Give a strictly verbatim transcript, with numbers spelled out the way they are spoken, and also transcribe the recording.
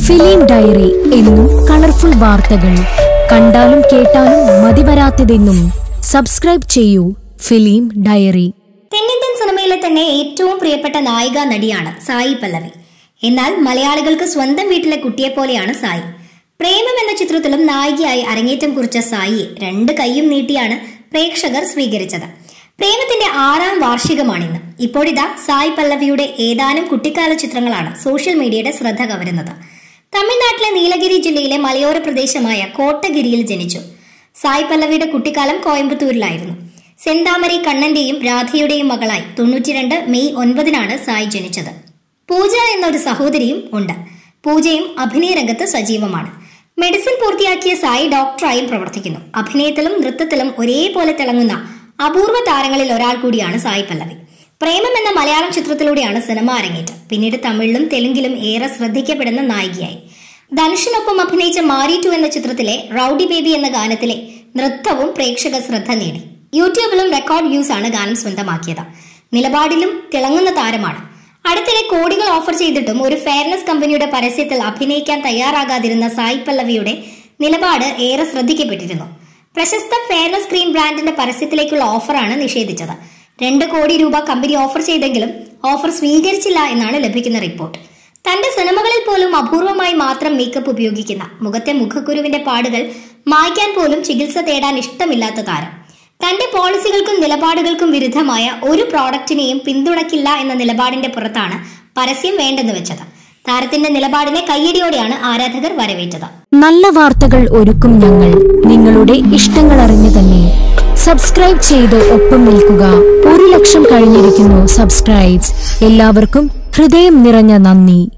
Film diary എന്നും colourful വാർത്തകൾ കണ്ടാലും കേട്ടാലും മതിവരാത്തതെന്നും സബ്സ്ക്രൈബ് ചെയ്യൂ ഫിലിം ഡയറി. തെന്നിന്ത്യൻ സിനിമയിലെ തന്നെ ഏറ്റവും പ്രിയപ്പെട്ട നായിക നടിയാണ് സായി പല്ലവി. എന്നാൽ മലയാളികൾക്ക് സ്വന്തം വീട്ടിലെ കുട്ടിയെ പോലെയാണ് സായി. പ്രേമം എന്ന ചിത്രത്തിലും നായികയായി അരങ്ങേറ്റം കുറിച്ച സായിയെ രണ്ട് കൈയും നീട്ടിയാണ് പ്രേക്ഷകർ സ്വീകരിച്ചത്. പ്രേമത്തിന്റെ ആറാം വാർഷികമാണിന്ന്. ഇപ്പോഴിതാ സായി പല്ലവിയുടെ ഏതാനും കുട്ടിക്കാല ചിത്രങ്ങളാണ് സോഷ്യൽ മീഡിയയുടെ ശ്രദ്ധ കവരുന്നത്. തമിഴ്നാട്ടിലെ നീലഗിരി ജില്ലയിലെ മലയോര പ്രദേശമായ കോട്ടഗിരിയിൽ ജനിച്ചു. സായി പല്ലവിയുടെ കുട്ടിക്കാലം കോയമ്പത്തൂരിലായിരുന്നു. സെന്താമരി കണ്ണന്റെയും രാധയുടെയും മകളായി തൊണ്ണൂറ്റിരണ്ട് മെയ് ഒൻപതിനാണ് സായി ജനിച്ചത്. പൂജ എന്നൊരു സഹോദരിയും ഉണ്ട്. പൂജയും അഭിനയ രംഗത്ത് സജീവമാണ്. മെഡിസിൻ പൂർത്തിയാക്കിയ സായി ഡോക്ടറായും പ്രവർത്തിക്കുന്നു. അഭിനയത്തിലും നൃത്തത്തിലും ഒരേപോലെ തിളങ്ങുന്ന അപൂർവ താരങ്ങളിൽ ഒരാൾ കൂടിയാണ് സായി പല്ലവി. പ്രേമം എന്ന മലയാളം ചിത്രത്തിലൂടെയാണ് സിനിമ അരങ്ങേറ്റം. പിന്നീട് തമിഴിലും തെലുങ്കിലും ഏറെ ശ്രദ്ധിക്കപ്പെടുന്ന നായികയായി. ധനുഷിനൊപ്പം അഭിനയിച്ച മാരി ടു എന്ന ചിത്രത്തിലെ റൌഡി ബേബി എന്ന ഗാനത്തിലെ നൃത്തവും പ്രേക്ഷക ശ്രദ്ധ നേടി. യൂട്യൂബിലും റെക്കോർഡ് വ്യൂസ് ആണ് ഗാനം സ്വന്തമാക്കിയത്. നിലപാടിലും തിളങ്ങുന്ന താരമാണ്. അടുത്തിടെ കോടികൾ ഓഫർ ചെയ്തിട്ടും ഒരു ഫെയർനെസ് കമ്പനിയുടെ പരസ്യത്തിൽ അഭിനയിക്കാൻ തയ്യാറാകാതിരുന്ന സായി പല്ലവിയുടെ നിലപാട് ഏറെ ശ്രദ്ധിക്കപ്പെട്ടിരുന്നു. പ്രശസ്ത ഫെയർനെസ് ക്രീം ബ്രാൻഡിന്റെ പരസ്യത്തിലേക്കുള്ള ഓഫറാണ് നിഷേധിച്ചത്. രണ്ട് കോടി രൂപ കമ്പനി ഓഫർ ചെയ്തെങ്കിലും ഓഫർ സ്വീകരിച്ചില്ല എന്നാണ് ലഭിക്കുന്ന റിപ്പോർട്ട്. തന്റെ സിനിമകളിൽ പോലും അപൂർവമായി മാത്രം മേക്കപ്പ് ഉപയോഗിക്കുന്ന, മുഖത്തെ മുഖക്കുരുവിന്റെ പാടുകൾ മായ്ക്കാൻ പോലും ചികിത്സ തേടാൻ ഇഷ്ടമില്ലാത്ത താരം. തന്റെ പോളിസികൾക്കും നിലപാടുകൾക്കും വിരുദ്ധമായ ഒരു പ്രോഡക്റ്റിനെയും പിന്തുണയ്ക്കില്ല എന്ന നിലപാടിന്റെ പുറത്താണ് പരസ്യം വേണ്ടെന്ന് വെച്ചത്. താരത്തിന്റെ നിലപാടിനെ കയ്യടിയോടെയാണ് ആരാധകർ വരവേറ്റത്. നല്ല വാർത്തകൾ ഒരുക്കും ഞങ്ങൾ, നിങ്ങളുടെ ഇഷ്ടങ്ങൾ അറിഞ്ഞു തന്നെ. സബ്സ്ക്രൈബ് ചെയ്ത് ഒപ്പം നിൽക്കുക. ഒരു ലക്ഷം കഴിഞ്ഞിരിക്കുന്നു സബ്സ്ക്രൈബ്സ്. എല്ലാവർക്കും ഹൃദയം നിറഞ്ഞ നന്ദി.